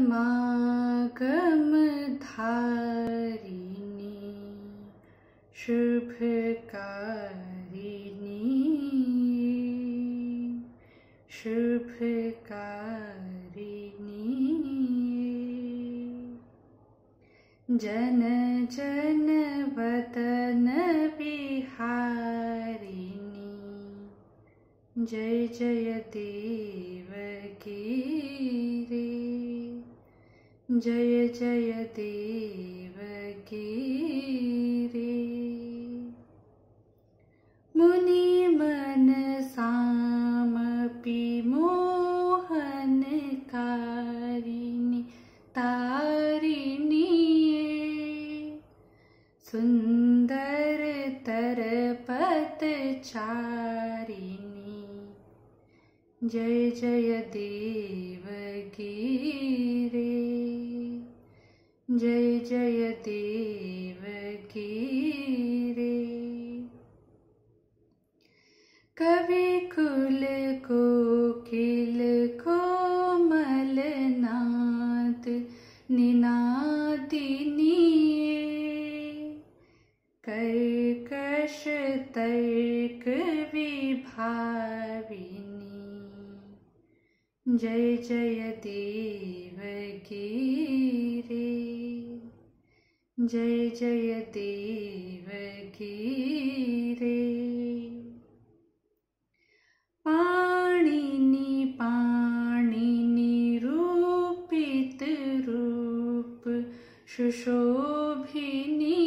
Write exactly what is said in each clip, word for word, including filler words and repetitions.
समागम धारिणी शुभकारिणी शुभकारिणी जन जन वदन विहारिणी जय जय देवकी रे जय जय देवकी रे मुनि मन सामपि मोहनकारिणी तारिणी सुंदर तर पदचारिणी जय जय देवकी रे जय जय देवकी रे कवि कुल कोकिल कोमल नाद निनादिनी कर्कश तर्क विभाविनी जय जय देवकी रे जय जय देवकी रे पाणिनि पाणिनि रूपित रूप सुशोभिनी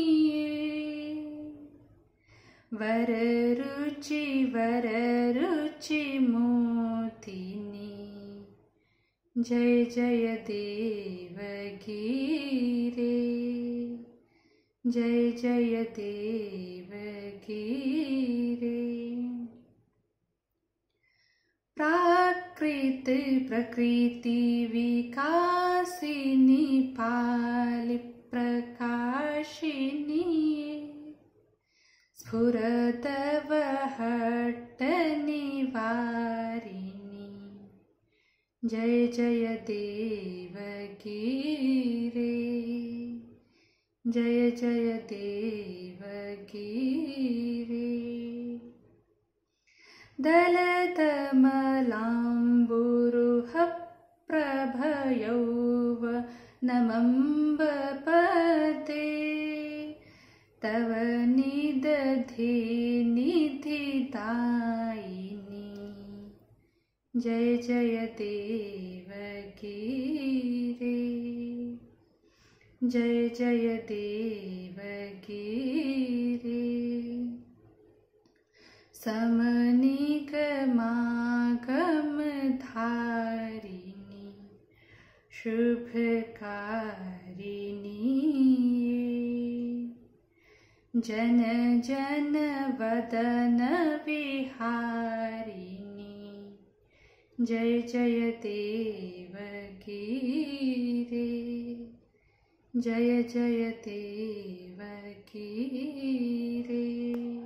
वर रुचि वर रुचि मोदिनी जय जय देवकी रे जय जय देवकी रे प्राकृत प्रकृति विकासिनी पालि प्रकाशिनी स्फुरतवहट्ट निवारिणी जय जय देवकी रे जय जय देवकी रे दलतमलाम्बुरुह प्रभयौव नमम्ब पदे तव निदधे निधिदायिनी जय जय देवकी रे जय जय देवकी रे समनिगमागम धारिणी शुभकारिणी जन जन वदन विहारिणी जय जय देवकी रे जय जय देवकी रे।